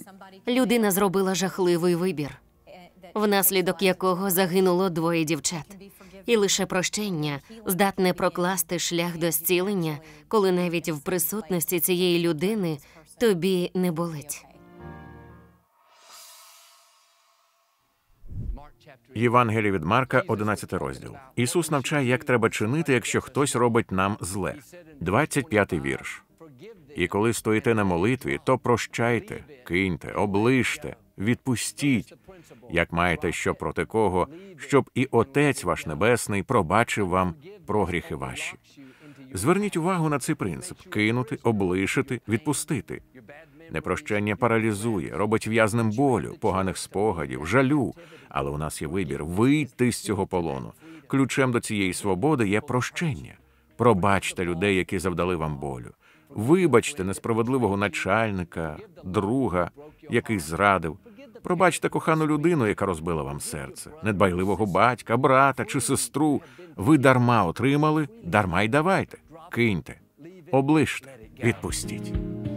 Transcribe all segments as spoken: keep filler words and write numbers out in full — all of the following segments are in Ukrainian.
Людина зробила жахливий вибір, внаслідок якого загинуло двоє дівчат. І лише прощення здатне прокласти шлях до зцілення, коли навіть в присутності цієї людини тобі не болить. Євангеліє від Марка, одинадцятий розділ. Ісус навчає, як треба чинити, якщо хтось робить нам зле. двадцять п'ятий вірш. «І коли стоїте на молитві, то прощайте, киньте, оближте, відпустіть, як маєте що проти кого, щоб і Отець ваш Небесний пробачив вам прогріхи ваші». Зверніть увагу на цей принцип – кинути, облишити, відпустити. Непрощення паралізує, робить в'язнем болю, поганих спогадів, жалю. Але у нас є вибір – вийти з цього полону. Ключем до цієї свободи є прощення. Пробачте людей, які завдали вам болю. Вибачте несправедливого начальника, друга, який зрадив. Пробачте кохану людину, яка розбила вам серце. Недбайливого батька, брата чи сестру. Ви дарма отримали, дарма й давайте. Киньте, оближте, відпустіть.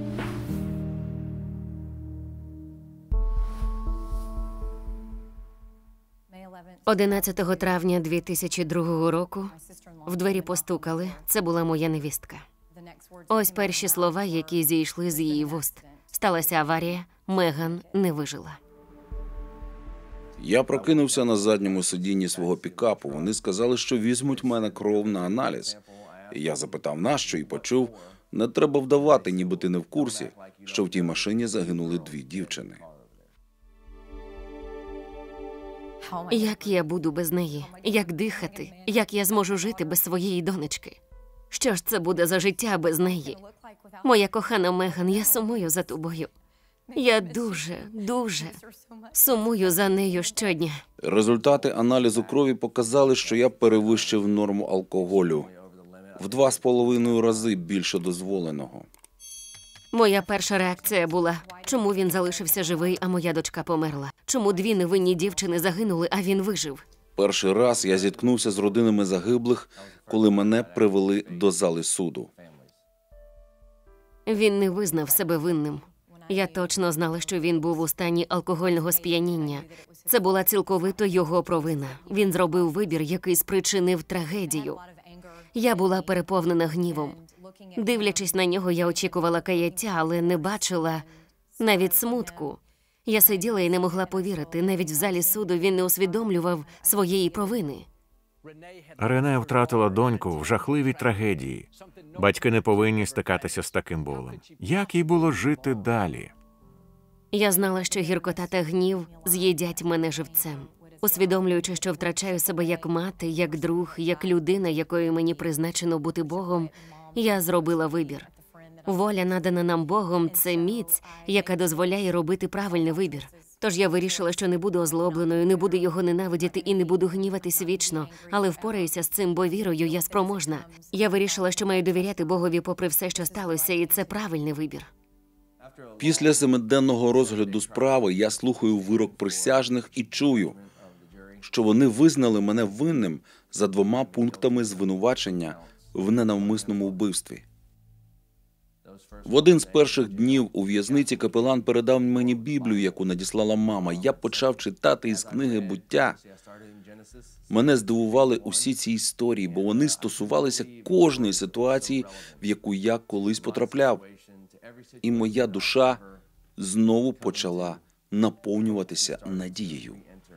одинадцятого травня дві тисячі другого року в двері постукали. Це була моя невістка. Ось перші слова, які зійшли з її вуст. Сталася аварія, Меган не вижила. Я прокинувся на задньому сидінні свого пікапу. Вони сказали, що візьмуть в мене кров на аналіз. Я запитав, нащо, і почув, не треба вдавати, ніби ти не в курсі, що в тій машині загинули дві дівчини. Як я буду без неї? Як дихати? Як я зможу жити без своєї донечки? Що ж це буде за життя без неї? Моя кохана Меган, я сумую за тобою. Я дуже, дуже сумую за нею щодня. Результати аналізу крові показали, що я перевищив норму алкоголю в два з половиною рази більше дозволеного. Моя перша реакція була, чому він залишився живий, а моя дочка померла? Чому дві невинні дівчини загинули, а він вижив? Перший раз я зіткнувся з родинами загиблих, коли мене привели до зали суду. Він не визнав себе винним. Я точно знала, що він був у стані алкогольного сп'яніння. Це була цілковито його провина. Він зробив вибір, який спричинив трагедію. Я була переповнена гнівом. Дивлячись на нього, я очікувала каяття, але не бачила навіть смутку. Я сиділа і не могла повірити. Навіть в залі суду він не усвідомлював своєї провини. Рене втратила доньку в жахливій трагедії. Батьки не повинні стикатися з таким болем. Як їй було жити далі? Я знала, що гіркота та гнів з'їдять мене живцем. Усвідомлюючи, що втрачаю себе як мати, як друг, як людина, якою мені призначено бути Богом, я зробила вибір. Воля, надана нам Богом, це міць, яка дозволяє робити правильний вибір. Тож я вирішила, що не буду озлобленою, не буду його ненавидіти і не буду гніватись вічно, але впораюся з цим, бо вірою я спроможна. Я вирішила, що маю довіряти Богові попри все, що сталося, і це правильний вибір. Після семиденного розгляду справи я слухаю вирок присяжних і чую, що вони визнали мене винним за двома пунктами звинувачення в ненавмисному вбивстві. В один з перших днів у в'язниці капелан передав мені Біблію, яку надіслала мама. Я почав читати із книги «Буття». Мене здивували усі ці історії, бо вони стосувалися кожної ситуації, в яку я колись потрапляв. І моя душа знову почала наповнюватися надією.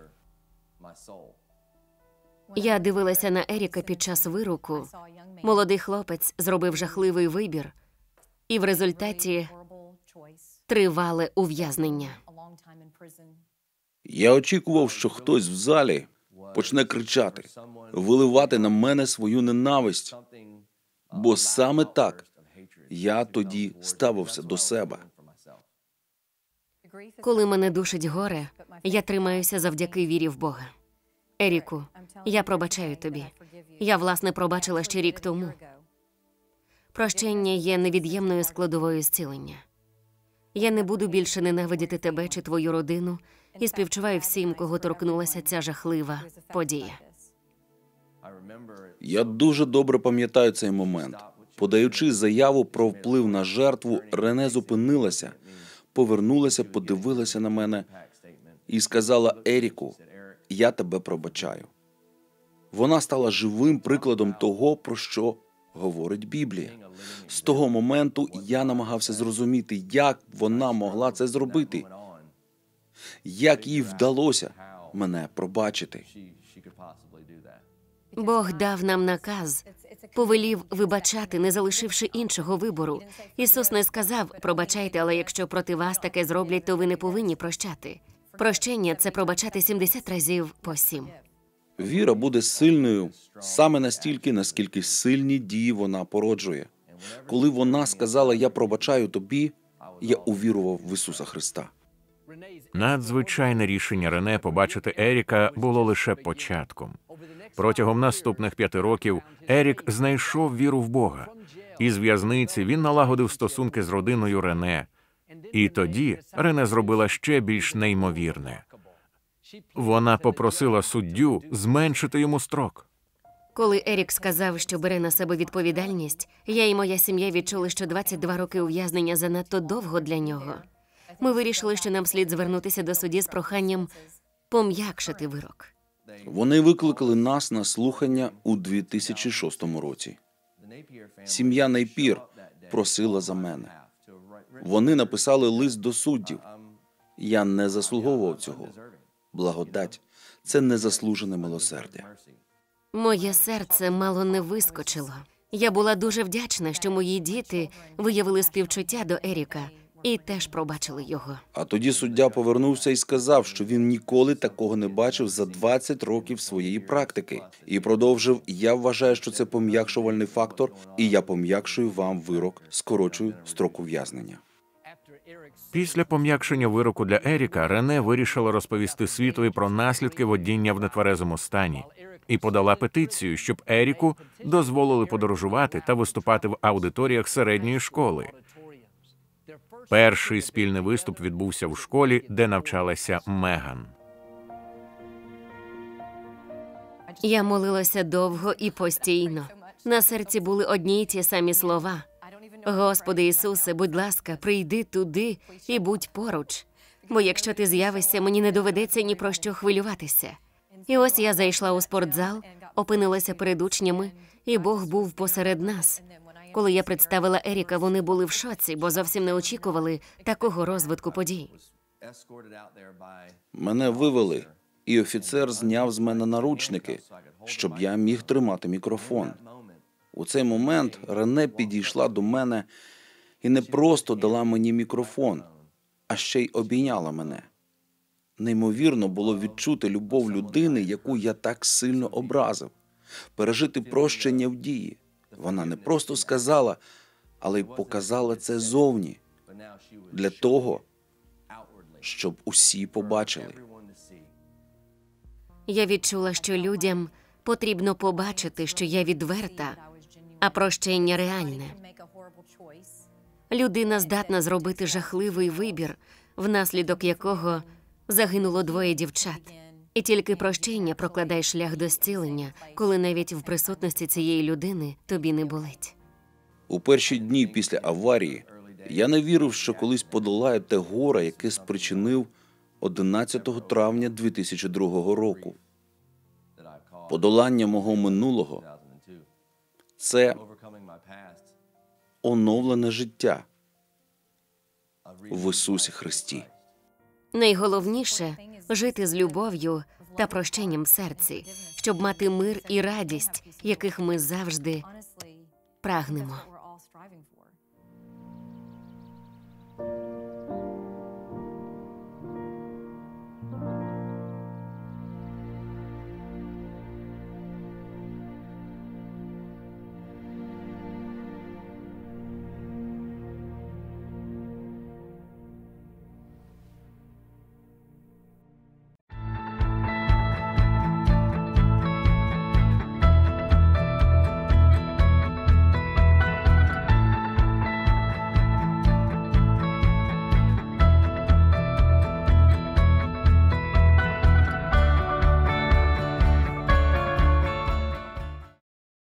Я дивилася на Еріка під час вироку. Молодий хлопець зробив жахливий вибір. І в результаті тривале ув'язнення. Я очікував, що хтось в залі почне кричати, виливати на мене свою ненависть. Бо саме так я тоді ставився до себе. Коли мене душить горе, я тримаюся завдяки вірі в Бога. Еріку, я пробачаю тобі. Я, власне, пробачила ще рік тому. Прощення є невід'ємною складовою зцілення. Я не буду більше ненавидіти тебе чи твою родину і співчуваю всім, кого торкнулася ця жахлива подія. Я дуже добре пам'ятаю цей момент. Подаючи заяву про вплив на жертву, Рене зупинилася, повернулася, подивилася на мене і сказала: «Еріку, я тебе пробачаю». Вона стала живим прикладом того, про що говорить Біблія. З того моменту я намагався зрозуміти, як вона могла це зробити, як їй вдалося мене пробачити. Бог дав нам наказ, повелів вибачати, не залишивши іншого вибору. Ісус не сказав: «Пробачайте, але якщо проти вас таке зроблять, то ви не повинні прощати». Прощення – це пробачати сімдесят разів по сім. Віра буде сильною саме настільки, наскільки сильні дії вона породжує. Коли вона сказала: «Я пробачаю тобі», я увірував в Ісуса Христа. Надзвичайне рішення Рене побачити Еріка було лише початком. Протягом наступних п'яти років Ерік знайшов віру в Бога. Із в'язниці він налагодив стосунки з родиною Рене. І тоді Рене зробила ще більш неймовірне. Вона попросила суддю зменшити йому строк. Коли Ерік сказав, що бере на себе відповідальність, я і моя сім'я відчули, що двадцять два роки ув'язнення занадто довго для нього. Ми вирішили, що нам слід звернутися до судді з проханням пом'якшити вирок. Вони викликали нас на слухання у дві тисячі шостому році. Сім'я Найпір просила за мене. Вони написали лист до суддів. Я не заслуговував цього. Благодать – це незаслужене милосердя. Моє серце мало не вискочило. Я була дуже вдячна, що мої діти виявили співчуття до Еріка і теж пробачили його. А тоді суддя повернувся і сказав, що він ніколи такого не бачив за двадцять років своєї практики. І продовжив: «Я вважаю, що це пом'якшувальний фактор, і я пом'якшую вам вирок, скорочую строку ув'язнення». Після пом'якшення вироку для Еріка Рене вирішила розповісти світові про наслідки водіння в нетверезому стані і подала петицію, щоб Еріку дозволили подорожувати та виступати в аудиторіях середньої школи. Перший спільний виступ відбувся в школі, де навчалася Меган. Я молилася довго і постійно. На серці були одні й ті самі слова: «Господи Ісусе, будь ласка, прийди туди і будь поруч, бо якщо ти з'явишся, мені не доведеться ні про що хвилюватися». І ось я зайшла у спортзал, опинилася перед учнями, і Бог був посеред нас. Коли я представила Еріка, вони були в шоці, бо зовсім не очікували такого розвитку подій. Мене вивели, і офіцер зняв з мене наручники, щоб я міг тримати мікрофон. У цей момент Рене підійшла до мене і не просто дала мені мікрофон, а ще й обійняла мене. Неймовірно було відчути любов людини, яку я так сильно образив, пережити прощення в дії. Вона не просто сказала, але й показала це зовні, для того, щоб усі побачили. Я відчула, що людям потрібно побачити, що я відверта, а прощення реальне. Людина здатна зробити жахливий вибір, внаслідок якого загинуло двоє дівчат. І тільки прощення прокладає шлях до зцілення, коли навіть в присутності цієї людини тобі не болить. У перші дні після аварії я не вірив, що колись подолаю те горе, яке спричинив одинадцятого травня дві тисячі другого року. Подолання мого минулого – це оновлене життя в Ісусі Христі. Найголовніше – жити з любов'ю та прощенням в серці, щоб мати мир і радість, яких ми завжди прагнемо.